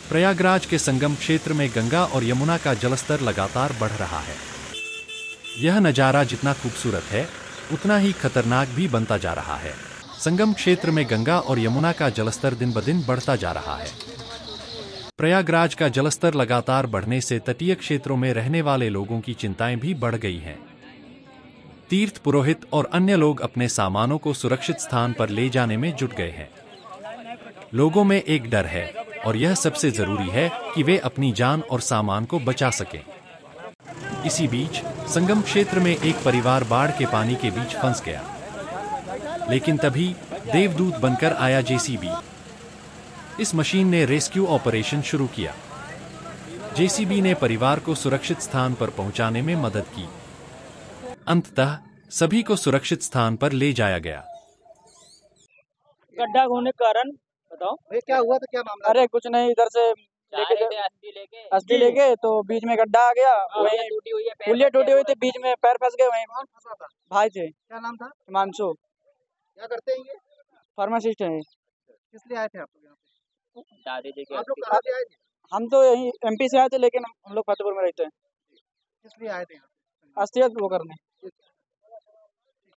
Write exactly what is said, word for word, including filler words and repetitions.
प्रयागराज के संगम क्षेत्र में गंगा और यमुना का जलस्तर लगातार बढ़ रहा है। यह नज़ारा जितना खूबसूरत है, उतना ही खतरनाक भी बनता जा रहा है। संगम क्षेत्र में गंगा और यमुना का जलस्तर दिन ब दिन बढ़ता जा रहा है। प्रयागराज का जलस्तर लगातार बढ़ने से तटीय क्षेत्रों में रहने वाले लोगों की चिंताएं भी बढ़ गई हैं। तीर्थ पुरोहित और अन्य लोग अपने सामानों को सुरक्षित स्थान पर ले जाने में जुट गए हैं। लोगों में एक डर है और यह सबसे जरूरी है कि वे अपनी जान और सामान को बचा सकें। इसी बीच संगम क्षेत्र में एक परिवार बाढ़ के पानी के बीच फंस गया, लेकिन तभी देवदूत बनकर आया जेसीबी। इस मशीन ने रेस्क्यू ऑपरेशन शुरू किया। जेसीबी ने परिवार को सुरक्षित स्थान पर पहुंचाने में मदद की। अंततः सभी को सुरक्षित स्थान पर ले जाया गया। गड्ढा होने के कारण बताओ ये क्या हुआ था, क्या मामला? अरे कुछ नहीं, इधर से लेके अस्थि लेके अस्थि लेके तो बीच में गड्ढा आ गया, वहीं टूटी हुई है, पुलिया टूटी हुई थी, बीच में पैर फंस गए। वहीं कौन फंसा था? भाई थे, क्या नाम था? हिमांशु। क्या करते हैं ये? फार्मासिस्ट है। किस लिए आए थे आप लोग यहाँ पे? दादी जी आप लोग कहाँ से आए थे? हम तो यहीं एमपी से आए थे, लेकिन हम लोग फतेहपुर में रहते हैं। किस लिए आए थे यहाँ पे? अस्थि वो करने।